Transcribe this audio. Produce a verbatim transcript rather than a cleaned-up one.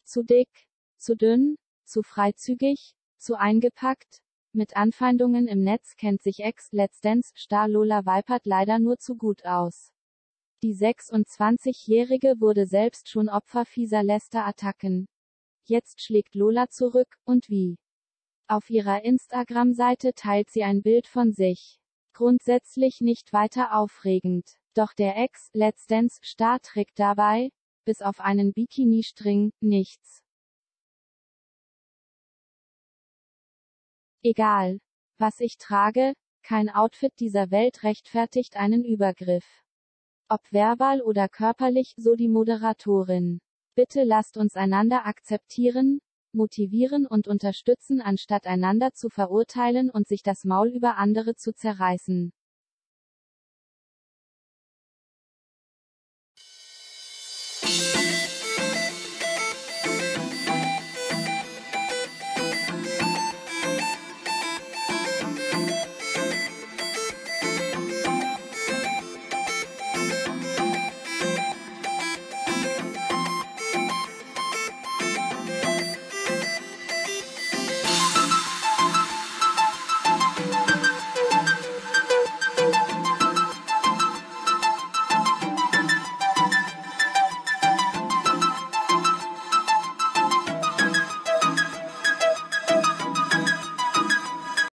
Zu dick, zu dünn, zu freizügig, zu eingepackt? Mit Anfeindungen im Netz kennt sich Ex-Let's Dance-Star Lola Weipert leider nur zu gut aus. Die sechsundzwanzigjährige wurde selbst schon Opfer fieser Lästerattacken. Jetzt schlägt Lola zurück, und wie? Auf ihrer Instagram-Seite teilt sie ein Bild von sich. Grundsätzlich nicht weiter aufregend. Doch der Ex-Let's Dance-Star trägt dabei, bis auf einen Bikini-String, nichts. Egal, was ich trage, kein Outfit dieser Welt rechtfertigt einen Übergriff. Ob verbal oder körperlich, so die Moderatorin. Bitte lasst uns einander akzeptieren, motivieren und unterstützen, anstatt einander zu verurteilen und sich das Maul über andere zu zerreißen.